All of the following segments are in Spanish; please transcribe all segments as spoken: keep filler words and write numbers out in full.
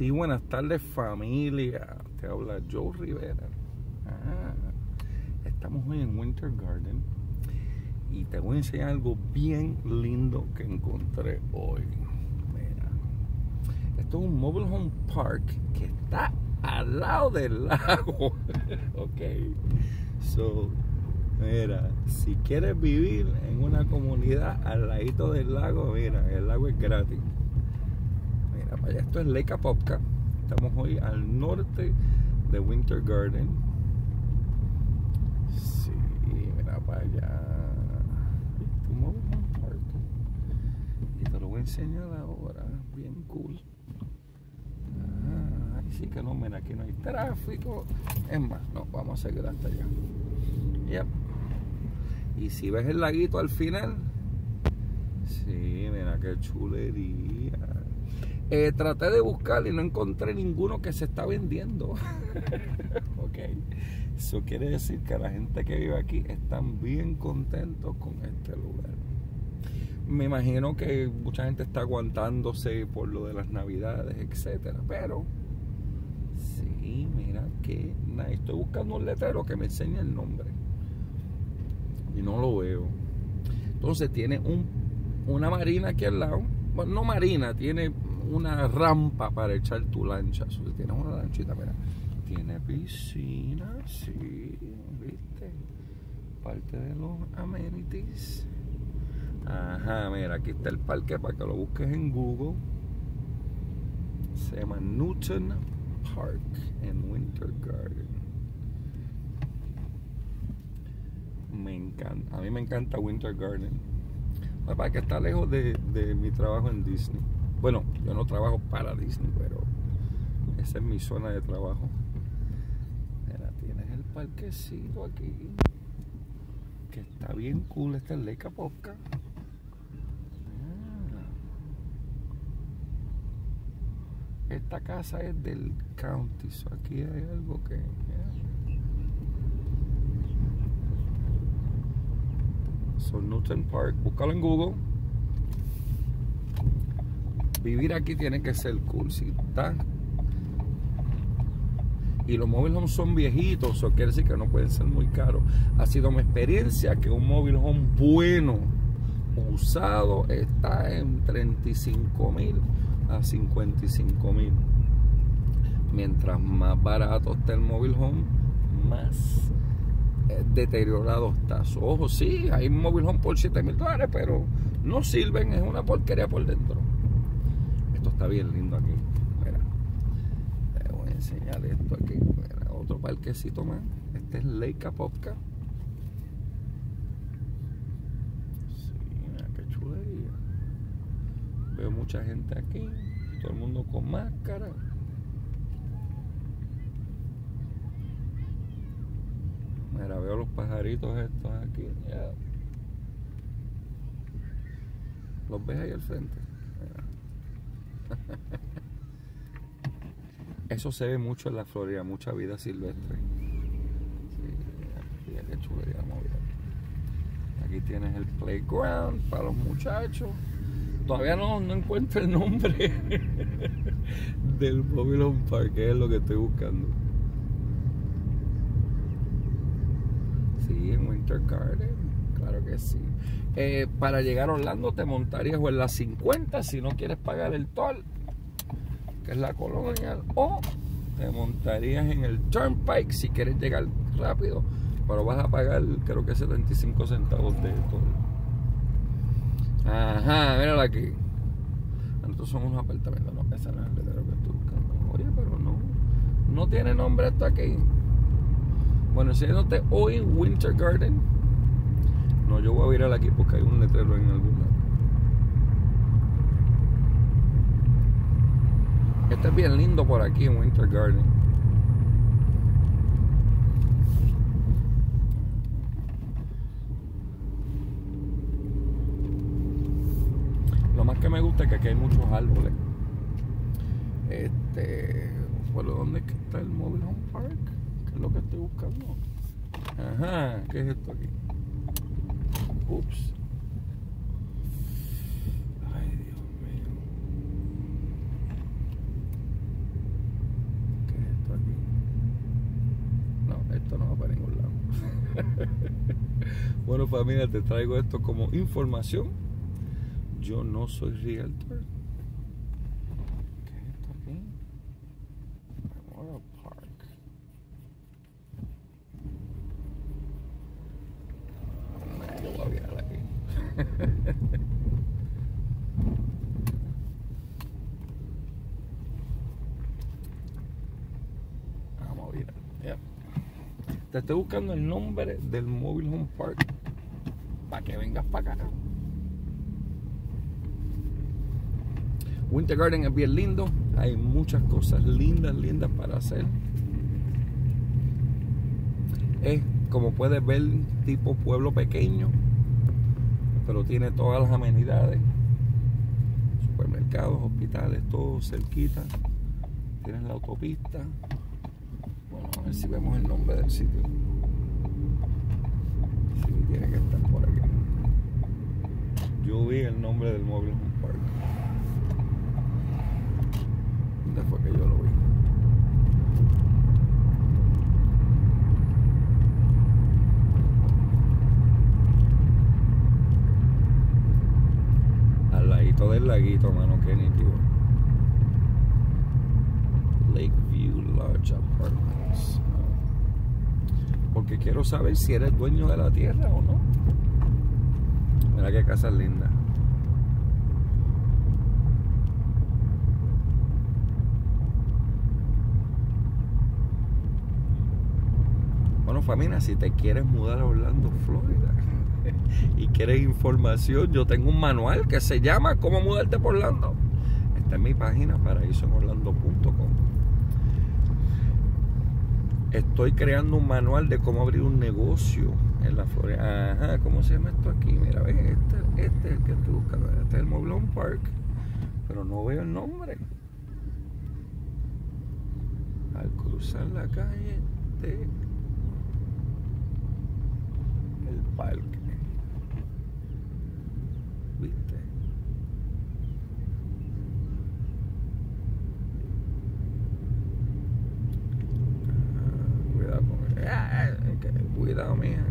Sí, buenas tardes familia, te habla Joe Rivera. Ah, estamos hoy en Winter Garden y te voy a enseñar algo bien lindo que encontré hoy. Mira, esto es un mobile home park que está al lado del lago. Ok, so, mira, si quieres vivir en una comunidad al ladito del lago, mira, el lago es gratis. Mira, para allá, esto es Lake Apopka. Estamos hoy al norte de Winter Garden. Sí, mira para allá. Un mobile home park. Y te lo voy a enseñar ahora. Bien cool. Ah, ahí sí que no, mira, aquí no hay tráfico. Es más, no, vamos a seguir hasta allá. Yep. Y si ves el laguito al final, sí, mira qué chulería. Eh, traté de buscar y no encontré ninguno que se está vendiendo. Ok, eso quiere decir que la gente que vive aquí están bien contentos con este lugar. Me imagino que mucha gente está aguantándose por lo de las navidades, etcétera. Pero sí, mira que nice. Estoy buscando un letrero que me enseñe el nombre y no lo veo. Entonces tiene un, una marina aquí al lado. Bueno, no marina, tiene una rampa para echar tu lancha. Si tienes una lanchita, mira, tiene piscina, sí, viste, parte de los amenities. Ajá, mira, aquí está el parque para que lo busques en Google. Se llama Newton Park en Winter Garden. Me encanta, a mí me encanta Winter Garden. La verdad que está lejos de, de mi trabajo en Disney. Bueno, yo no trabajo para Disney, pero esa es mi zona de trabajo. Mira, tienes el parquecito aquí, que está bien cool. Este es Lake Apopka. Ah. Esta casa es del county, so aquí hay algo que... Yeah. So, Newton Park, búscalo en Google. Vivir aquí tiene que ser cool, si está. Y los mobile homes son viejitos, eso quiere decir que no pueden ser muy caros. Ha sido mi experiencia que un mobile home bueno, usado, está en treinta y cinco mil a cincuenta y cinco mil. Mientras más barato está el mobile home, más deteriorado está. Ojo, sí, hay un mobile home por siete mil dólares, pero no sirven, es una porquería por dentro. Esto está bien lindo aquí. Mira, te voy a enseñar esto aquí. Mira, otro parquecito más. Este es Lake Apopka. Sí, mira qué chulería. Veo mucha gente aquí, todo el mundo con máscara. Mira, veo los pajaritos estos aquí. Yeah. ¿Los ves ahí al frente? Mira. Eso se ve mucho en la Florida, mucha vida silvestre. Sí, mira qué chulería movida. Aquí tienes el playground para los muchachos. Todavía no, no encuentro el nombre del mobile home park, que es lo que estoy buscando. Sí, en Winter Garden, claro que sí. Eh, para llegar a Orlando te montarías o en la cincuenta si no quieres pagar el toll, que es la Colonial, o te montarías en el Turnpike si quieres llegar rápido, pero vas a pagar creo que setenta y cinco centavos de toll. Ajá, míralo aquí. Estos son unos apartamentos, no, ese no es el letrero que estoy buscando. Oye, pero no, no tiene nombre esto aquí. Bueno, si no te hoy Winter Garden. No, yo voy a virar aquí porque hay un letrero en algún lado. Este es bien lindo por aquí en Winter Garden. Lo más que me gusta es que aquí hay muchos árboles. Este, bueno, ¿dónde es que está el mobile home park? ¿Qué es lo que estoy buscando? Ajá, ¿qué es esto aquí? Ups. Ay, Dios mío. Bueno, familia, te traigo esto como información. Yo no soy realtor. ¿Qué es esto aquí? Memorial Park. Nah, yo voy a virar aquí. Vamos a virar. Yep. Te estoy buscando el nombre del Mobile Home Park para que vengas para acá. Winter Garden es bien lindo, hay muchas cosas lindas, lindas para hacer. Es, como puedes ver, tipo pueblo pequeño, pero tiene todas las amenidades, supermercados, hospitales, todo cerquita. Tienes la autopista. Bueno, a ver si vemos el nombre del sitio. Sí, tiene que estar por aquí. Yo vi el nombre del Mobile Home Park. ¿Dónde fue que yo lo vi? Al ladito del laguito, mano, qué nítido. Lakeview Lodge Apartments. Porque quiero saber si eres dueño de la tierra o no. Mira qué casa linda. Bueno, familia, si te quieres mudar a Orlando, Florida, y quieres información, yo tengo un manual que se llama ¿Cómo mudarte por Orlando? Está en mi página paraíso en orlando punto com. Estoy creando un manual de cómo abrir un negocio en la Florida. Ajá, ¿cómo se llama esto aquí? Mira, ves, este, este es el que estoy buscando. Este es el Mobile Home Park, pero no veo el nombre. Al cruzar la calle de el parque, ¿viste? Cuidado, mía.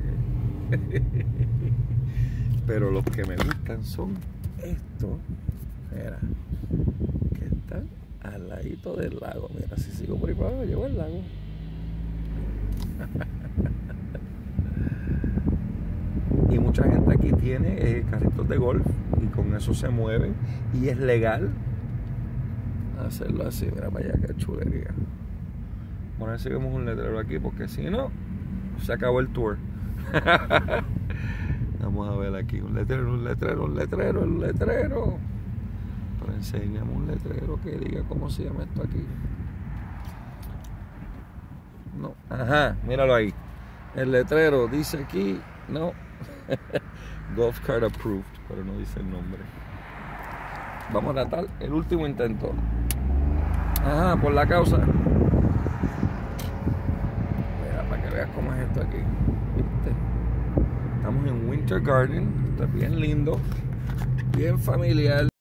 Pero los que me gustan son estos. Mira, que están al ladito del lago. Mira, si sigo por ahí para abajo, llego al lago. Y mucha gente aquí tiene eh, carritos de golf y con eso se mueven. Y es legal hacerlo así. Mira para allá, qué chulería. Bueno, a ver si vemos un letrero aquí, porque si no, se acabó el tour. Vamos a ver aquí un letrero, un letrero, un letrero, un letrero. Pero enséñame un letrero que diga cómo se llama esto aquí. No, ajá, míralo ahí. El letrero dice aquí, no. Golf cart approved, pero no dice el nombre. Vamos a tratar el último intento. Ajá, por la causa. Mira, para que veas cómo es esto aquí. ¿Viste? Estamos en Winter Garden. Está bien lindo, bien familiar.